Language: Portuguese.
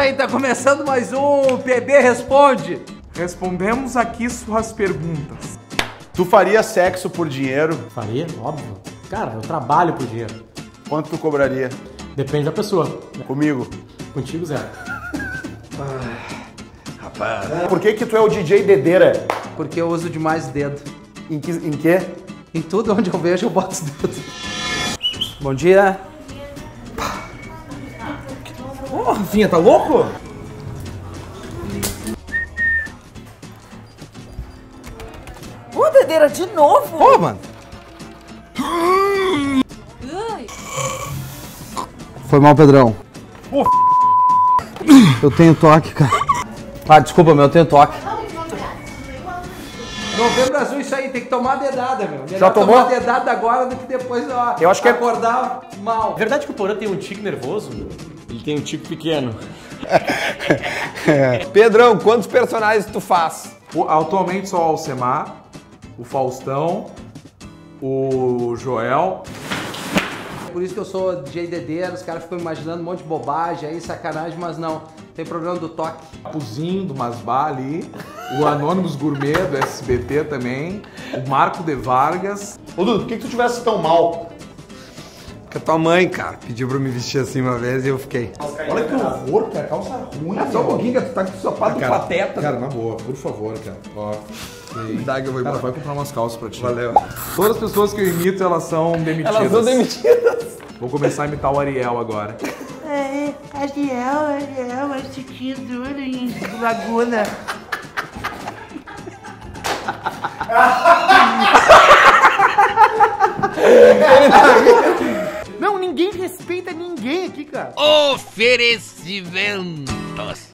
aí, tá começando mais um PB Responde. Respondemos aqui suas perguntas. Tu faria sexo por dinheiro? Faria, óbvio. Cara, eu trabalho por dinheiro. Quanto tu cobraria? Depende da pessoa. Comigo? Contigo, zero. Rapaz. Por que tu é o DJ Dedeira? Porque eu uso demais dedo. Em quê? Em tudo onde eu vejo, eu boto os dedos. Bom dia. Ô, Rafinha, tá louco? Ô, Dedeira, de novo? Pô, mano. Foi mal, Pedrão. Eu tenho toque, cara. Ah, desculpa, meu, eu tenho toque. Novembro Azul, isso aí, tem que tomar dedada, meu. Melhor Já tomou? tomar dedada agora do que depois, ó, Eu acho que é- acordar mal. É verdade que o Porã tem um tique nervoso? Ele tem um tique pequeno. Pedrão, quantos personagens tu faz? Atualmente só o Alcemar, o Faustão, o Joel. Por isso que eu sou DJ Dedeira, os caras ficam imaginando um monte de bobagem aí, sacanagem, mas não. Tem problema do toque. Puzinho do Masbá ali, o Anônimos Gourmet do SBT também, o Marco de Vargas. Ô Dudu, por que tu tivesse tão mal? Que a tua mãe, cara, pediu pra eu me vestir assim uma vez e eu fiquei. Olha que horror, cara, calça ruim. Só um pouquinho, cara, tu tá com o sapato cara, pateta. Cara, na boa, por favor, cara. Ó. Dá que eu vou Cara, embora. vai comprar umas calças pra ti. Valeu. Todas as pessoas que eu imito, elas são demitidas. Elas são demitidas. Vou começar a imitar o Ariel agora. Ariel, assisti duro em Laguna. Não, ninguém respeita ninguém aqui, cara. Oferecimentos.